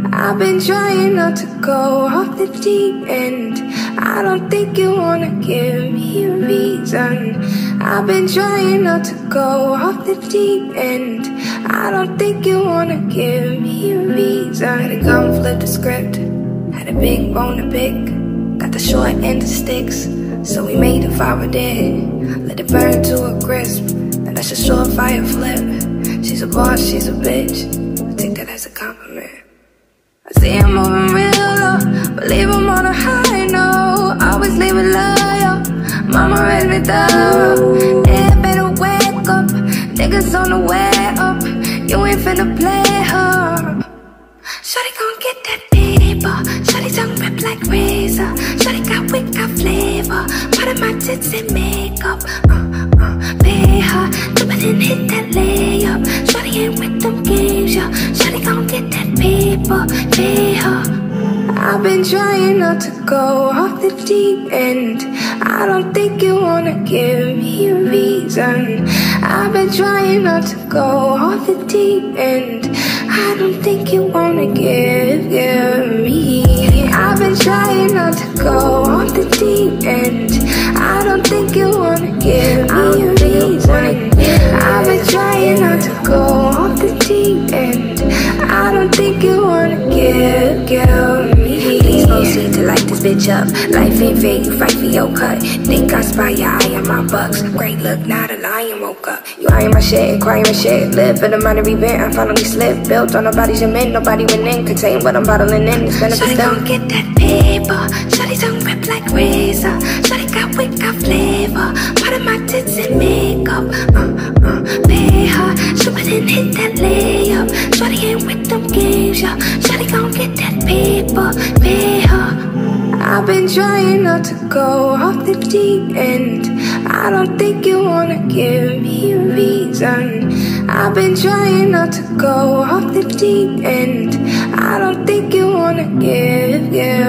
I've been trying not to go off the deep end. I don't think you wanna give me a reason. I've been trying not to go off the deep end. I don't think you wanna give me a reason. Had a gun, flip the script. Had a big bone to pick. Got the short end of sticks, so we made a fire dead. Let it burn to a crisp. Now that's a surefire flip. She's a boss, she's a bitch. I take that as a compliment. I say I'm moving real low, but leave them on a high note. Always leave it loyal. Mama raised me thorough. Yeah, better wake up. Niggas on the way up. You ain't finna play her. Shawty gon' get that paper. Shawty tongue rip like razor. Shawty got wit, got flavor. Part of my tits and makeup. Pay her, jump it and hit that layup. Shawty ain't with them games, yo. Shawty gon' get that paper, pay her. I've been trying not to go off the deep end. I don't think you wanna give me a reason. I've been trying not to go off the deep end. I don't think you wanna give me. I've been trying not to go off the deep end. I don't think you wanna give me a reason. I've been trying not to go off the deep end. I don't think you wanna give me. Please proceed to light this bitch up. Life ain't fair, you fight for your cut. Think I spy your eye on my bucks. Great look, not a lion woke up. You eyeing my shit, crying my shit. Live for the minor event, I finally slipped. Built on nobody's men, nobody went in. Contain what I'm bottling in, it's benefits Shawty gon' get that paper. Shawty tongue rip like razor. Shawty got wit, got flavor. Part of my tits and makeup. Pay her, stupid and hit that layup. Shawty ain't with them games, yo. Shawty gon' get that paper, pay her. I've been trying not to go off the deep end. I don't think you wanna give me a reason. I've been trying not to go off the deep end. I don't think you wanna give